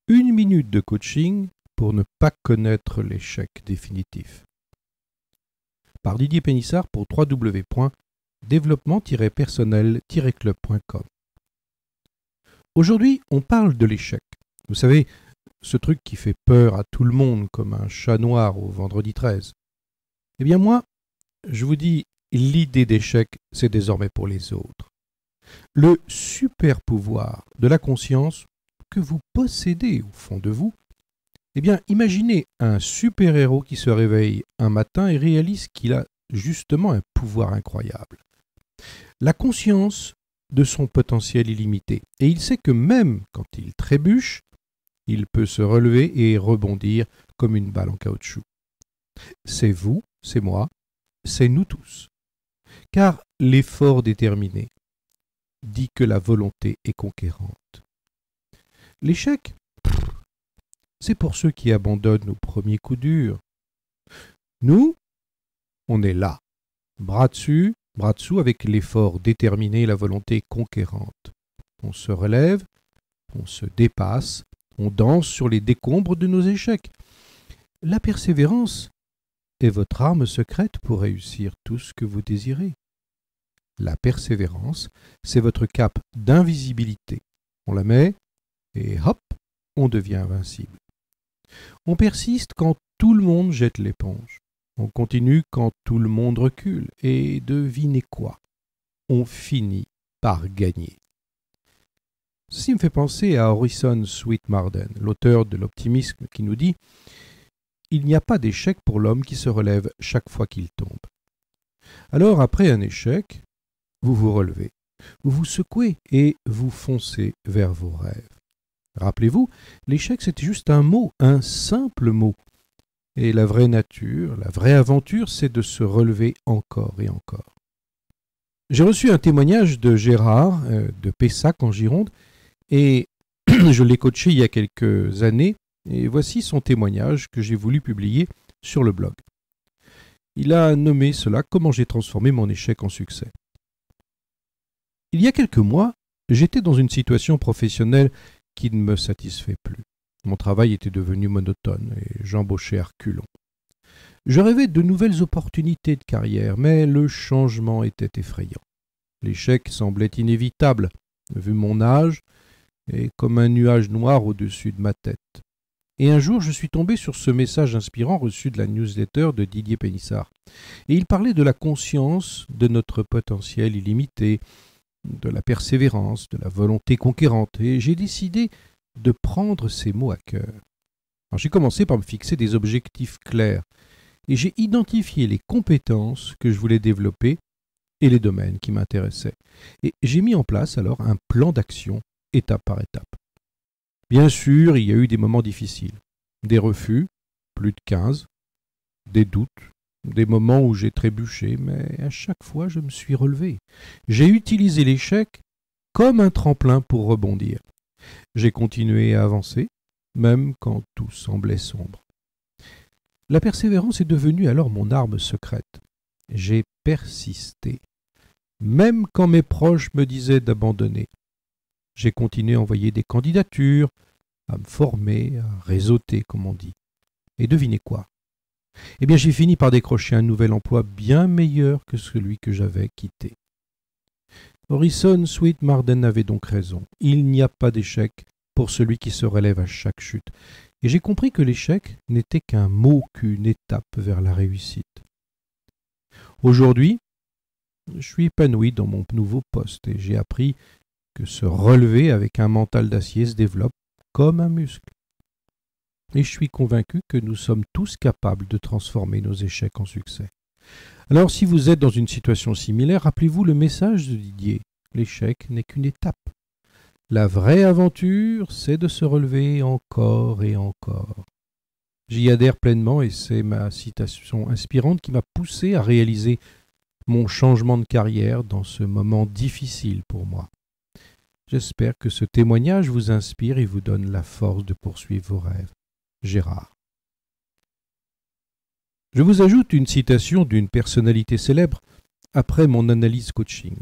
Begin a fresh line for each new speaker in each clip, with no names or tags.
Une minute de coaching pour ne pas connaître l'échec définitif. Par Didier Pénissard pour www.développement-personnel-club.com. Aujourd'hui, on parle de l'échec. Vous savez, ce truc qui fait peur à tout le monde comme un chat noir au vendredi 13. Eh bien moi, je vous dis, l'idée d'échec, c'est désormais pour les autres. Le super pouvoir de la conscience que vous possédez au fond de vous, eh bien, imaginez un super-héros qui se réveille un matin et réalise qu'il a justement un pouvoir incroyable. La conscience de son potentiel illimité. Et il sait que même quand il trébuche, il peut se relever et rebondir comme une balle en caoutchouc. C'est vous, c'est moi, c'est nous tous. Car l'effort déterminé dit que la volonté est conquérante. L'échec, c'est pour ceux qui abandonnent au premier coup dur. Nous, on est là, bras dessus, bras dessous, avec l'effort déterminé et la volonté conquérante. On se relève, on se dépasse, on danse sur les décombres de nos échecs. La persévérance est votre arme secrète pour réussir tout ce que vous désirez. La persévérance, c'est votre cape d'invisibilité. On la met et hop, on devient invincible. On persiste quand tout le monde jette l'éponge. On continue quand tout le monde recule. Et devinez quoi? On finit par gagner. Ceci me fait penser à Orison Swett Marden, l'auteur de l'optimisme, qui nous dit « Il n'y a pas d'échec pour l'homme qui se relève chaque fois qu'il tombe. » Alors, après un échec, vous vous relevez, vous vous secouez et vous foncez vers vos rêves. Rappelez-vous, l'échec c'était juste un mot, un simple mot. Et la vraie nature, la vraie aventure, c'est de se relever encore et encore. J'ai reçu un témoignage de Gérard, de Pessac en Gironde, et je l'ai coaché il y a quelques années, et voici son témoignage que j'ai voulu publier sur le blog. Il a nommé cela « Comment j'ai transformé mon échec en succès ». Il y a quelques mois, j'étais dans une situation professionnelle qui ne me satisfait plus. Mon travail était devenu monotone et j'embauchais à reculons. Je rêvais de nouvelles opportunités de carrière, mais le changement était effrayant. L'échec semblait inévitable, vu mon âge, et comme un nuage noir au-dessus de ma tête. Et un jour, je suis tombé sur ce message inspirant reçu de la newsletter de Didier Pénissard. Et il parlait de la conscience de notre potentiel illimité, de la persévérance, de la volonté conquérante, et j'ai décidé de prendre ces mots à cœur. Alors, j'ai commencé par me fixer des objectifs clairs, et j'ai identifié les compétences que je voulais développer et les domaines qui m'intéressaient. Et j'ai mis en place alors un plan d'action, étape par étape. Bien sûr, il y a eu des moments difficiles, des refus, plus de 15, des doutes, des moments où j'ai trébuché, mais à chaque fois je me suis relevé. J'ai utilisé l'échec comme un tremplin pour rebondir. J'ai continué à avancer, même quand tout semblait sombre. La persévérance est devenue alors mon arme secrète. J'ai persisté, même quand mes proches me disaient d'abandonner. J'ai continué à envoyer des candidatures, à me former, à réseauter, comme on dit. Et devinez quoi? Eh bien, j'ai fini par décrocher un nouvel emploi bien meilleur que celui que j'avais quitté. Orison Swett Marden avait donc raison. Il n'y a pas d'échec pour celui qui se relève à chaque chute. Et j'ai compris que l'échec n'était qu'un mot, qu'une étape vers la réussite. Aujourd'hui, je suis épanoui dans mon nouveau poste et j'ai appris que se relever avec un mental d'acier se développe comme un muscle. Et je suis convaincu que nous sommes tous capables de transformer nos échecs en succès. Alors, si vous êtes dans une situation similaire, rappelez-vous le message de Didier. L'échec n'est qu'une étape. La vraie aventure, c'est de se relever encore et encore. J'y adhère pleinement et c'est ma citation inspirante qui m'a poussé à réaliser mon changement de carrière dans ce moment difficile pour moi. J'espère que ce témoignage vous inspire et vous donne la force de poursuivre vos rêves. Gérard. Je vous ajoute une citation d'une personnalité célèbre après mon analyse coaching.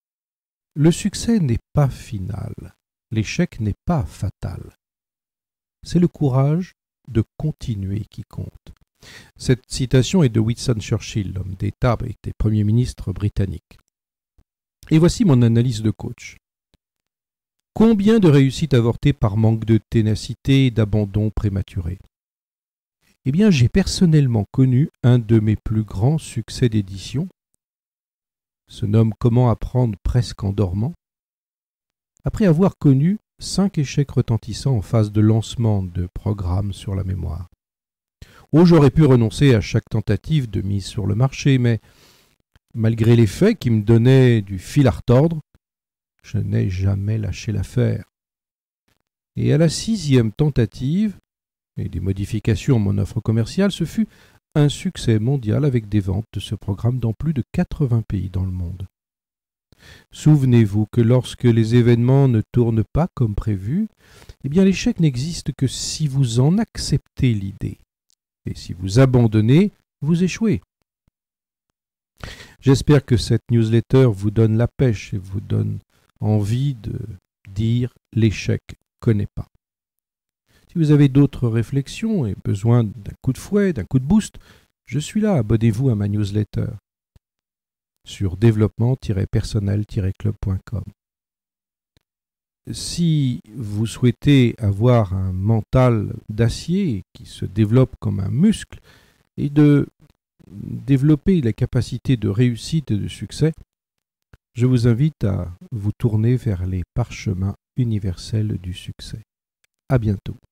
Le succès n'est pas final, l'échec n'est pas fatal. c'est le courage de continuer qui compte. Cette citation est de Winston Churchill, l'homme d'État et des premiers ministres britanniques. Et voici mon analyse de coach. Combien de réussites avortées par manque de ténacité et d'abandon prématuré? Eh bien, j'ai personnellement connu un de mes plus grands succès d'édition, se nomme Comment apprendre presque en dormant, après avoir connu 5 échecs retentissants en phase de lancement de programmes sur la mémoire. Oh, j'aurais pu renoncer à chaque tentative de mise sur le marché, mais malgré les faits qui me donnaient du fil à retordre, je n'ai jamais lâché l'affaire. Et à la 6e tentative, et des modifications à mon offre commerciale, ce fut un succès mondial avec des ventes de ce programme dans plus de 80 pays dans le monde. Souvenez-vous que lorsque les événements ne tournent pas comme prévu, eh bien l'échec n'existe que si vous en acceptez l'idée. Et si vous abandonnez, vous échouez. J'espère que cette newsletter vous donne la pêche et vous donne envie de dire l'échec connaît pas. Si vous avez d'autres réflexions et besoin d'un coup de fouet, d'un coup de boost, je suis là, abonnez-vous à ma newsletter sur développement-personnel-club.com. Si vous souhaitez avoir un mental d'acier qui se développe comme un muscle et de développer la capacité de réussite et de succès, je vous invite à vous tourner vers les parchemins universels du succès. À bientôt.